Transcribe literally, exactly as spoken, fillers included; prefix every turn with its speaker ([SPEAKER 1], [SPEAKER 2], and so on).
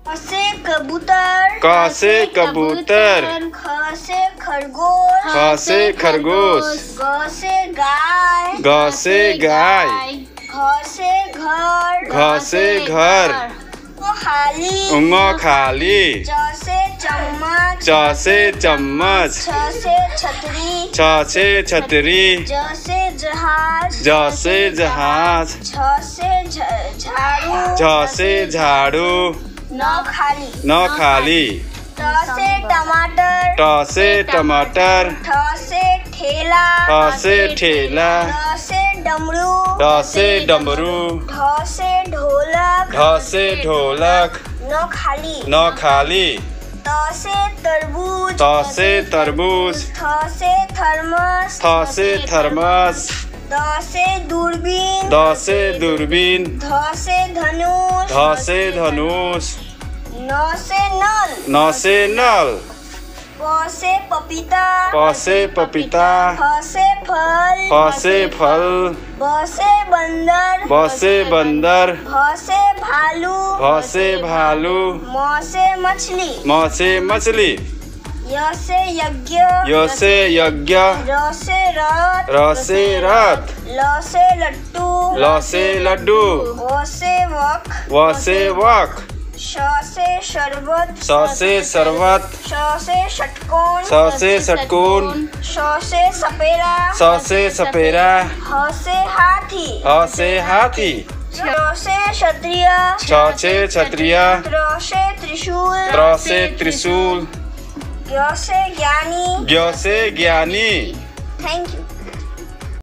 [SPEAKER 1] क से कबूतर,
[SPEAKER 2] क से कबूतर,
[SPEAKER 1] ख से खरगोश,
[SPEAKER 2] ख से खरगोश,
[SPEAKER 1] ग से गाय,
[SPEAKER 2] ग से गाय,
[SPEAKER 1] घ से घर,
[SPEAKER 2] घ से घर,
[SPEAKER 1] ङ खाली,
[SPEAKER 2] ङ खाली,
[SPEAKER 1] च से चम्मच,
[SPEAKER 2] च से चम्मच,
[SPEAKER 1] छ से छतरी,
[SPEAKER 2] छ से छतरी,
[SPEAKER 1] ज से जहाज,
[SPEAKER 2] ज से जहाज,
[SPEAKER 1] झ से झ- झाड़ू,
[SPEAKER 2] झ से झाड़ू,
[SPEAKER 1] न खाली,
[SPEAKER 2] न खाली,
[SPEAKER 1] ट से टमाटर,
[SPEAKER 2] ट से टमाटर,
[SPEAKER 1] ठ से ठेला,
[SPEAKER 2] ठ से ठेला,
[SPEAKER 1] ड से डमरू,
[SPEAKER 2] ड से डमरू,
[SPEAKER 1] ढ से ढोलक,
[SPEAKER 2] ढ से ढोलक,
[SPEAKER 1] न खाली,
[SPEAKER 2] न खाली,
[SPEAKER 1] त से तरबूज,
[SPEAKER 2] त से तरबूज,
[SPEAKER 1] थ से थर्मस,
[SPEAKER 2] थ से थर्मस,
[SPEAKER 1] द से दूरबीन,
[SPEAKER 2] द से दूरबीन,
[SPEAKER 1] ध से धनुष,
[SPEAKER 2] ध से धनुष,
[SPEAKER 1] न से नल,
[SPEAKER 2] न से नल,
[SPEAKER 1] प से पपीता,
[SPEAKER 2] प से पपीता,
[SPEAKER 1] फ से फल,
[SPEAKER 2] फ से फल,
[SPEAKER 1] ब से बंदर,
[SPEAKER 2] ब से बंदर,
[SPEAKER 1] भ से भालू,
[SPEAKER 2] भ से भालू,
[SPEAKER 1] म से मछली,
[SPEAKER 2] म से मछली,
[SPEAKER 1] य से यज्ञ,
[SPEAKER 2] य से यज्ञ,
[SPEAKER 1] र से रथ,
[SPEAKER 2] र से रथ,
[SPEAKER 1] ल से लट्टू,
[SPEAKER 2] ल से लड्डू,
[SPEAKER 1] व से वक,
[SPEAKER 2] व से वक,
[SPEAKER 1] श से शरबत,
[SPEAKER 2] स से शरबत,
[SPEAKER 1] श से षटकोण,
[SPEAKER 2] स से षटकोण,
[SPEAKER 1] श से सपेरा,
[SPEAKER 2] स से सपेरा,
[SPEAKER 1] ह से हाथी,
[SPEAKER 2] ह से हाथी,
[SPEAKER 1] छ से क्षत्रिय,
[SPEAKER 2] छ से क्षत्रिय,
[SPEAKER 1] त्र से त्रिशूल,
[SPEAKER 2] त्र से त्रिशूल,
[SPEAKER 1] ज्ञ से ज्ञानी।
[SPEAKER 2] ज्ञ से ज्ञानी।
[SPEAKER 1] Thank you.